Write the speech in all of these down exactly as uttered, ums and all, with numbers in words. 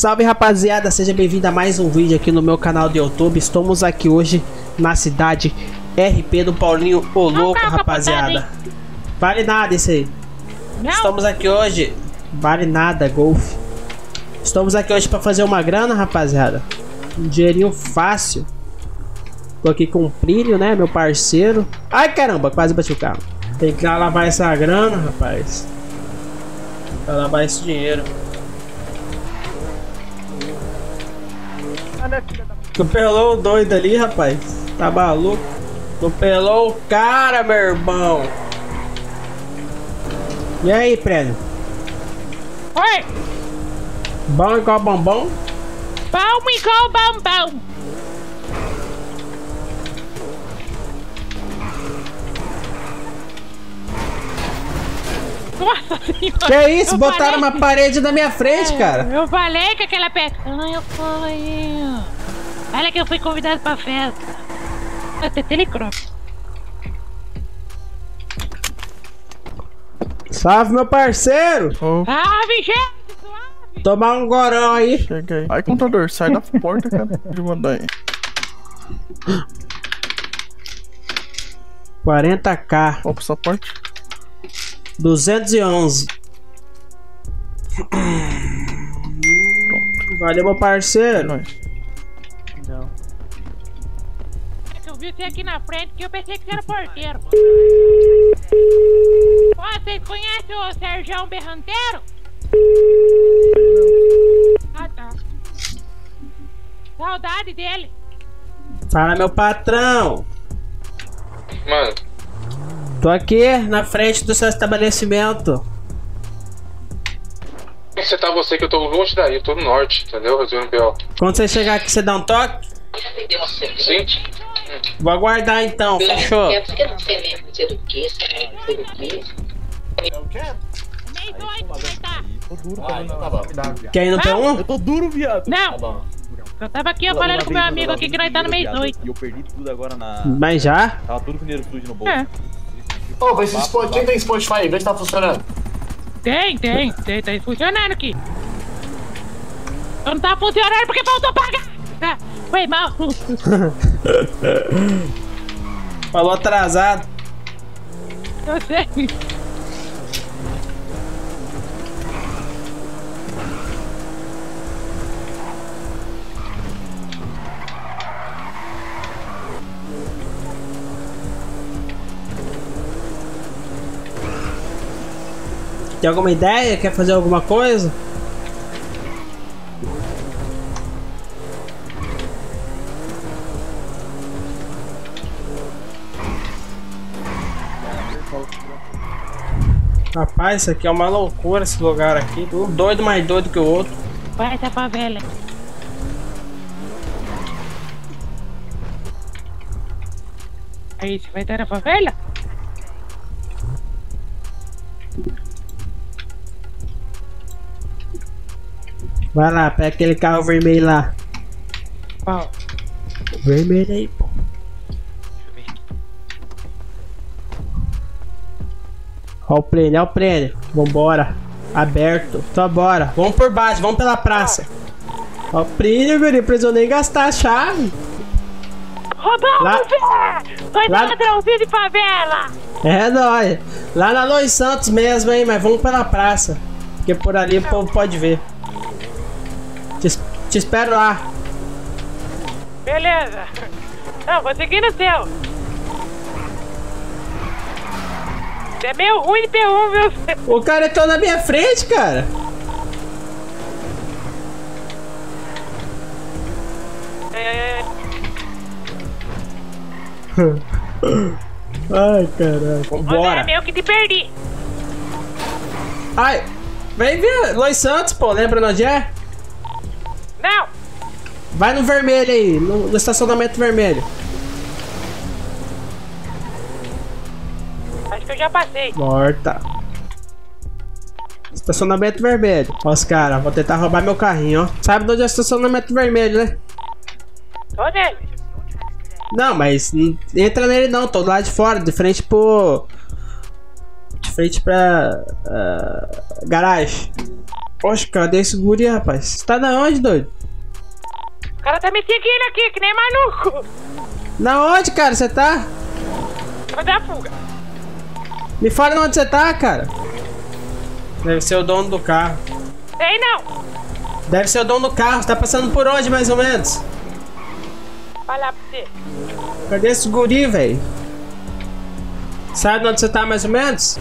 Salve rapaziada, seja bem-vindo a mais um vídeo aqui no meu canal do YouTube. Estamos aqui hoje na cidade R P do Paulinho o Louco, rapaziada. Vale nada isso aí. Não. Estamos aqui hoje, vale nada, golfe. Estamos aqui hoje pra fazer uma grana, rapaziada. Um dinheirinho fácil. Tô aqui com o Plínio, né, meu parceiro. Ai caramba, quase bati o carro. Tem que lavar essa grana, rapaz. Pra lavar esse dinheiro. Atropelou o doido ali, rapaz. Tá maluco? Atropelou o cara, meu irmão. E aí, Prêmio? Oi! Bom igual bombom? Bom igual bombom! Nossa senhora! Que isso? Eu Botaram falei... uma parede na minha frente, é, cara. Eu falei que aquela peçanha foi... Olha que eu fui convidado pra festa. Até telecrop. Salve, meu parceiro. Oh, Salve, gente! Suave! Tomar um gorão aí. chega aí. Ai, contador, sai da porta, cara. De mandar aí. quarenta k. Vamos pro suporte. duzentos e onze. Valeu, meu É parceiro. nóis. Não. É que eu vi você aqui na frente que eu pensei que você era porteiro. Ó, vocês conhecem o Serjão Berranteiro? Ah, tá. Saudade dele. Fala, meu patrão. Mano, Tô aqui na frente do seu estabelecimento. onde você tá você que eu tô longe daí, eu tô no norte, entendeu? Resolvendo B O. Quando você chegar aqui, você dá um toque? Sim? Vou aguardar então, fechou? Eu não sei mesmo dizer o que, sabe? Dizer o que. Meio doido, vai tá. Tô duro, tá vendo? Quer ir no P um? Eu tô duro, viado. Não! Eu tava aqui, eu falando com meu amigo aqui que nós tá no meio doido. E eu perdi tudo agora na... Mas já? Tava tudo com dinheiro sujo no bolso. É. Ô, vai se Spotify. Quem tem Spotify aí? Vê se tá funcionando. Tem, tem, tem, tá funcionando aqui. Não tá funcionando porque faltou pagar! Tá, foi mal. Falou atrasado. Eu sei. Tem alguma ideia? Quer fazer alguma coisa? Rapaz, isso aqui é uma loucura, esse lugar aqui. Um doido mais doido que o outro. Vai essa favela. Aí, você vai estar na favela? Vai lá, pega aquele carro vermelho lá. Qual? Vermelho aí, pô. Ó o prêmio, ó o prêmio. Vambora. Aberto. Então bora. Vamos por baixo, vamos pela praça. Ó o prêmio, guri. Precisou nem gastar a chave. Roubou, Lá- você! Foi lá- ladrãozinho de favela! É nóis. Lá na Lois Santos mesmo, hein? Mas vamos pela praça. Porque por ali o povo pode ver. Te, es- te espero lá. Beleza. Não, vou seguir no seu. Você é meio ruim de P um, viu? O cara tá na minha frente, cara. É, Ai, caralho. Olha, Vambora. é meu que te perdi. Ai, vem ver. Lois Santos, pô. Lembra onde é? Não. Vai no vermelho aí. No, no estacionamento vermelho. Acho que eu já passei. Morta. Estacionamento vermelho. Ó os caras, vou tentar roubar meu carrinho, ó. Sabe de onde é o estacionamento vermelho, né? Tô nele. Não, mas não entra nele não, tô lá de fora, de frente pro... De frente pra... Uh, garagem. Oxe, cadê esse guri, rapaz? Você tá na onde, doido? O cara tá me seguindo aqui, que nem maluco. Na onde, cara, você tá? Vai dar fuga. Me fala onde você tá, cara. Deve ser o dono do carro. Sei não. Deve ser o dono do carro. Você tá passando por onde, mais ou menos? Falar pra você. Cadê esse guri, velho? Sabe onde você tá, mais ou menos?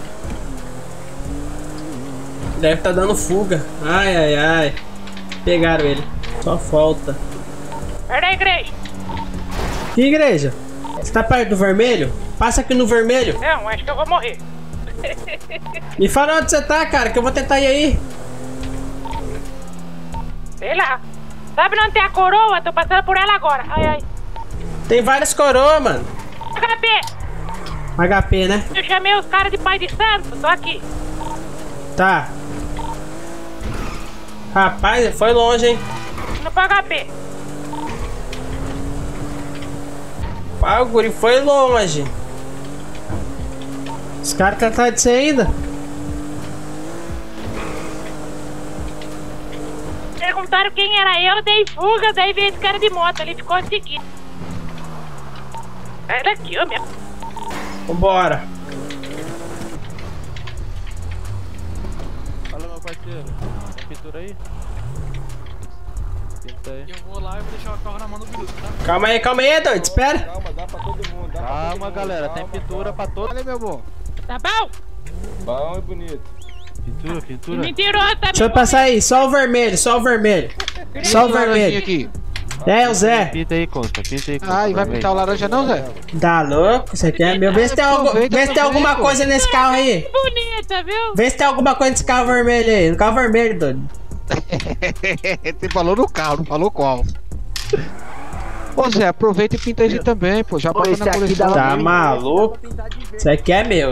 Deve tá dando fuga. Ai, ai, ai. Pegaram ele. Só falta. Perto da igreja. Que igreja? Você tá perto do vermelho? Passa aqui no vermelho. Não, acho que eu vou morrer. Me fala onde você tá, cara, que eu vou tentar ir aí. Sei lá. Sabe onde tem a coroa? Tô passando por ela agora. Ai, ai. Tem várias coroas, mano. H P. H P, né? Eu chamei os caras de pai de santo. Tô aqui. Tá. Rapaz, foi longe, hein? No H P. Ah, o guri foi longe. Os caras estão atrás de você ainda? Perguntaram quem era eu, dei fuga, daí veio esse cara de moto, ele ficou seguindo. Sai daqui, ô meu. Vambora. Fala, meu parceiro. Tem pintura aí? Pinta aí. Eu vou lá e vou deixar o carro na mão do grupo, tá? Calma aí, calma aí, doido. Espera. Calma, dá pra todo mundo. Dá Calma, pra todo galera. mundo. Tem Calma, pintura pra todo. Olha, meu bom. Tá bom? Bom e bonito. Pintura, pintura. Mentiroso, tá? Deixa eu passar aí. Só o vermelho, só o vermelho. Só o vermelho. Aqui. É, o Zé. Pinta aí, Consta. Pinta aí, Consta. Ah, e vai pintar o laranja não, Zé? Tá louco? Você quer? Meu, vê se tem, algo, vê se tem alguma coisa nesse carro aí. Bonita, viu? Vê se tem alguma coisa nesse carro vermelho aí. No carro vermelho, doido. Você falou no carro, não falou qual. Ô Zé, aproveita e pinta esse também, pô. Já bota na coleção. Tá maluco? Isso aqui é meu.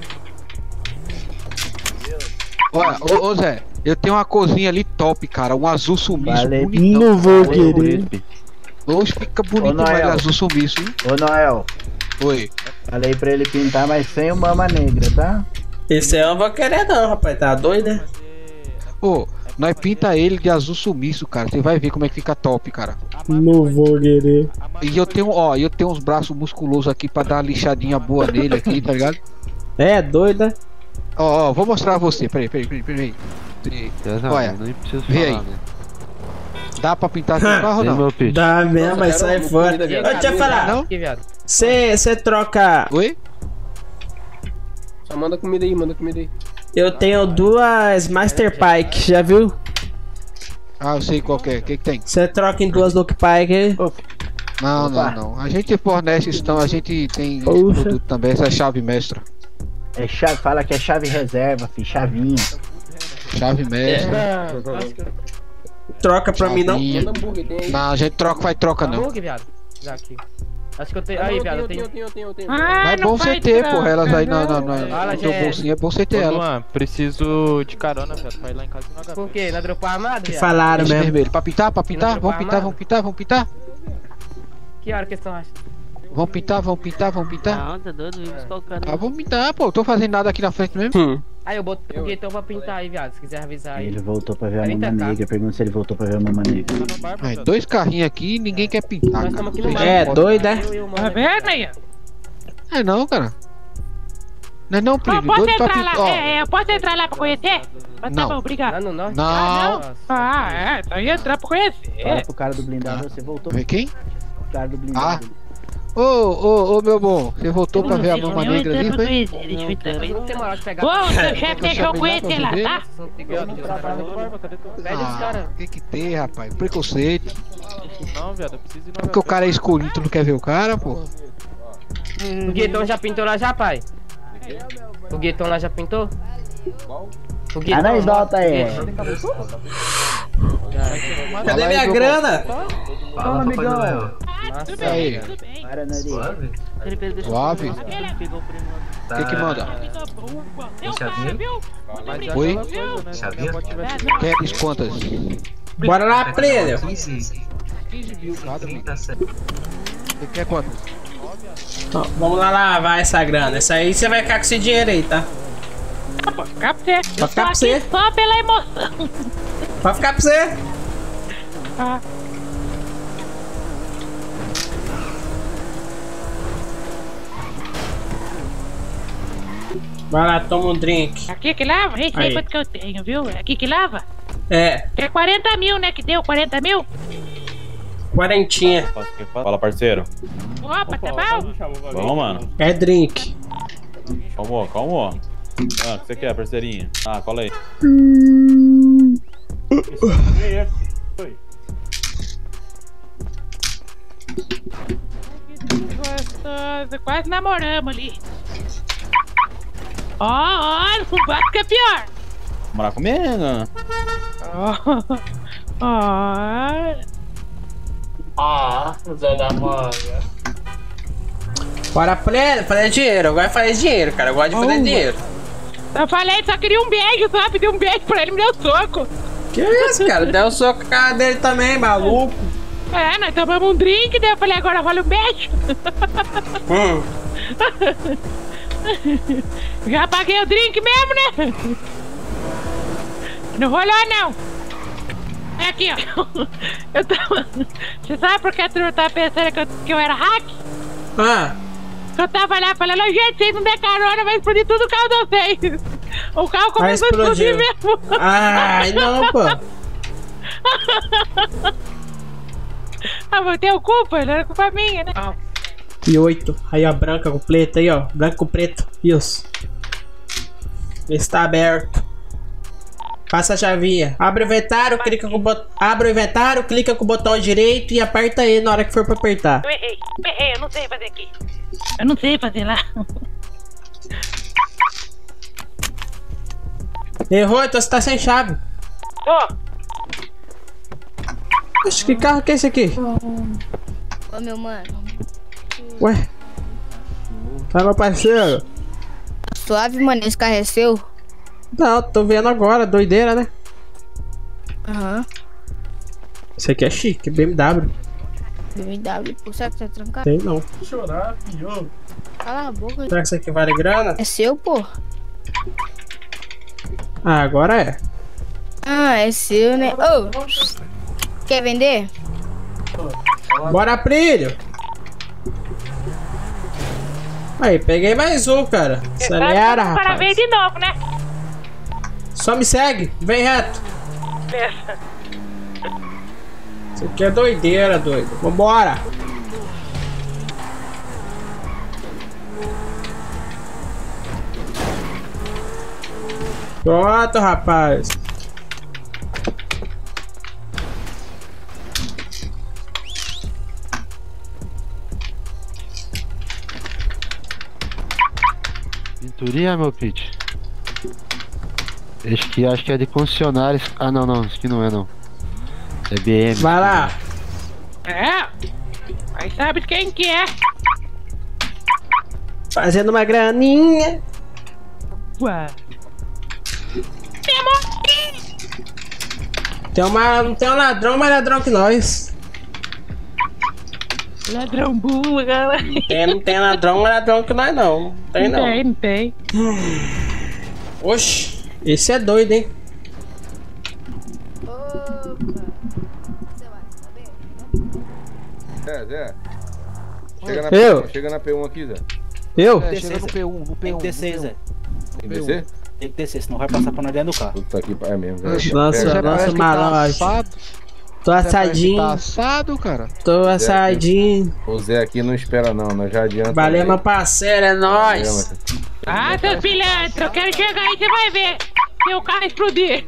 Olha, ô, ô Zé, eu tenho uma cozinha ali top, cara. Um azul sumiço Vale, bonitão. Não vou querer. Hoje fica bonito, Ô, mas Noel. azul sumiço, hein? Ô Noel, Oi. falei pra ele pintar, mas sem o mama negra, tá? Esse aí eu não vou querer não, rapaz. Tá doido, né? Ô, nós pinta ele de azul sumiço, cara. Você vai ver como é que fica top, cara. Não vou querer. E eu tenho, ó, eu tenho uns braços musculosos aqui pra dar uma lixadinha boa nele aqui, tá ligado? É, doido, né? Ó, ó, vou mostrar a você. Peraí, peraí, peraí, peraí. Olha, nem preciso vê falar, aí. né? Dá pra pintar seu carro ou Vem, não? meu pitch. Dá mesmo, mas sai fora. Ô, deixa eu falar. Não? Você troca. Oi? Só manda comida aí, manda comida aí. Eu tenho duas Master Pike, já viu? Ah, eu sei qual que é. O que que tem? Você troca em duas Look Pike. Não, Opa. não, não. A gente fornece isso, então a gente tem esse Poxa. produto também, essa chave mestra. É chave, fala que é chave reserva, fi, chavinha. Chave mestra. Troca pra mim não. chavinha. hambúrguer, tem aí. Não, a gente troca, vai troca não. Hambúrguer, viado. Já aqui. Acho que eu tenho. Aí, viado, eu tenho. eu tenho, eu tenho, eu tenho. Ah, Mas é não bom você faz ter, troca, porra, elas aí na, na, não. na, Fala, no teu Jé. bolsinho, é bom você ter Ô, elas. Luan, preciso de carona, velho, pra ir lá em casa no H P. Por quê? Não dropou armado, viado? Falaram Esse mesmo. vermelho. Pra pintar, pra pintar? não Vamos trocou pintar, armado? vamos pintar, vamos pintar? Que hora que estão achando? Vamos pintar, vamos pintar, vamos pintar? Não, tá doido, vim buscar o cara. Ah, vamos pintar, pô. Tô fazendo nada aqui na frente mesmo. Hum. Aí eu boto o guetão pra pintar aí, viado. Se quiser avisar aí. Ele voltou pra ver a trinta mama K. negra. Pergunta se ele voltou pra ver a mama negra. É, dois carrinhos aqui e ninguém quer pintar, Nós cara. estamos aqui no Não mar. É, doido, é? Eu e o mano Tá aqui. vendo aí? É não, cara. Não é não, Eu primo. posso Doido pra entrar pintar. lá, Ó, é, eu posso entrar lá pra conhecer? Mas Não. tá bom, obrigado. Lá no norte? Não. Ah, Ah, é, então ia entrar pra conhecer. Fala pro cara do blindado, você voltou Vê quem? pro cara do blindado. Ô, ô, ô, meu bom. Você voltou pra ver a mama negra ali, foi? Deixa eu entrar. Mas não tem moral de pegar. Ô, seu chefe eu deixou eu chamei lá conhecer pra lá, você tá? Pede os Ah, caras. tem que ter, rapaz. Preconceito. Não, viado, eu preciso ir no Porque o cara é escolhido, tu não quer ver o cara, pô? O guetão já pintou lá já, pai? O guetão lá já pintou? O Ah, não, volta aí. Cadê minha grana? Fala, amigão. Nossa, Tudo aí. bem, tudo bem. Para, Nari. Suave. O que que manda? Tem chavinha? Viu? Oi? Chavinha? Quer descontas? Bora lá, Plênio. quinze mil cada, amigo. Você quer quantas? Ó, vamos lá lavar essa grana. Essa aí você vai ficar com esse dinheiro aí, tá? Pode ficar pra você. Pode ficar pra você. Só pela emoção. Pode ficar pra você. Ah. Vai lá, toma um drink. Aqui que lava? Nem sei Aí. quanto que eu tenho, viu? Aqui que lava? É, É quarenta mil, né? Que deu quarenta mil? quarentinha. Fala, parceiro. Opa, tá bom? Vamos, mano. É drink. Calma, calma. Ah, o que você quer, parceirinho? Ah, cola aí. Gostoso, quase namoramos ali. Ó, ó, no fumato que é pior. Morar comigo? Ó, ó. Ah, Zé da Manga. Bora pleno, fazer dinheiro. Agora faz dinheiro, cara. Eu gosto de fazer Oh. dinheiro. Eu falei, só queria um beijo, só pedi um beijo pra ele, me deu soco. Que isso, cara? Deu um soco na cara dele também, maluco. É, nós tomamos um drink, daí eu falei, agora vale um beijo. Hum. Já paguei o drink mesmo, né? Não rolou, não. É aqui, ó. Eu tava... Você sabe por que a turma tava pensando que eu, que eu era hack? Ah. Eu tava lá falando, gente, vocês não der carona, vai explodir tudo o carro de vocês. O carro começou a explodir mesmo. Ai, não, pô. Ah, mas eu tenho culpa, não era culpa minha, né? E oito. Aí, ó, branca com preto aí, ó. Branco com preto. Isso. Está aberto. Passa a chavinha. Abre o inventário, clica com o botão. Abre o inventário, clica com o botão direito e aperta ele na hora que for pra apertar. Eu errei, eu errei, eu não sei fazer aqui. Eu não sei fazer lá. Errou, então você tá sem chave. Ô! Oxe, que carro que é esse aqui? Ô, meu mano. Ué? Tá, meu parceiro? Suave, mano, esse carro é seu? Não, tô vendo agora, doideira, né? Aham. Esse aqui é chique, B M W. B M W, pô, será que tá trancado? Tem não. Chorar, filho. Cala a boca. Será que isso aqui vale grana? É seu, pô? Ah, agora é. Ah, é seu, né? Ô! Quer vender? Bora, Prílio! Aí, peguei mais um, cara. Acelera, rapaz. Parabéns de novo, né? Só me segue, vem reto. Beleza. Isso aqui é doideira, doido. Vambora! Pronto, rapaz. Pinturia, meu pitch. Acho que, acho que é de concessionários. Ah, não, não. Isso aqui não é, não. É B M. Vai lá. É? Aí sabe quem que é? Fazendo uma graninha. Ué. Tem uma, não tem um ladrão, mais ladrão que nós. Ladrão burro, galera. Tem, não tem ladrão, mais ladrão que nós não. Não tem não. Tem, não tem. Oxi, esse é doido, hein? Zé, Zé. Chega na, Eu? P um, chega na P um aqui, Zé. Eu? É, chega no P um, no P um. Tem que descer, Zé. Tem que descer? Tem que descer, senão vai passar pra nós dentro do carro. Puta que é mesmo, Zé. Nossa, Pega, nossa, Zé. malote. Tô assadinho. Tá assado, cara. Tô assadinho. O Zé aqui não espera não, nós já adianta. Valeu, meu parceiro, é nóis. Ah, seus pilantras, eu quero chegar aí, você vai ver. Meu carro explodir.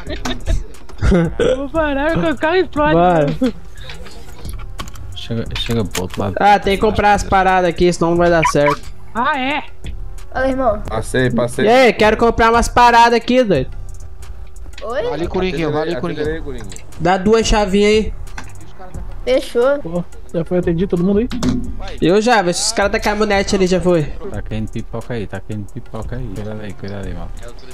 Eu vou parar que o carro explode. Bora. Chega, chega pro outro lado. Ah, tem que comprar as paradas aqui, senão não vai dar certo. Ah, é? Fala, irmão. Passei, passei. E aí, quero comprar umas paradas aqui, doido. Oi? Vale, Coringuinho, vale, Coringuinho. Dá duas chavinhas aí. Fechou. Pô, já foi atendido todo mundo aí? Eu já, vê se os caras da caminhonete ali já foi. Tá caindo pipoca aí, tá caindo pipoca aí. Cuidado aí, cuidado aí, mano.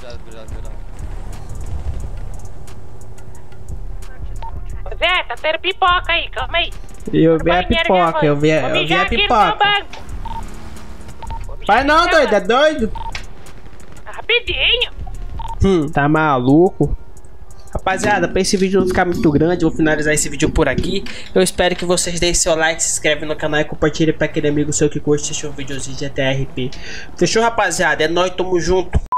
Zé, tá tendo pipoca aí, calma aí. Eu vi a pipoca, eu vi, Vou eu vi mijar a aqui no pipoca. banco. Vai não, doido, é doido? Rapidinho. Hum, tá maluco? Rapaziada, pra esse vídeo não ficar muito grande, eu vou finalizar esse vídeo por aqui. Eu espero que vocês deem seu like, se inscrevem no canal e compartilhem pra aquele amigo seu que curte assistir um videozinho de G T A R P. Fechou, rapaziada? É nóis, tamo junto.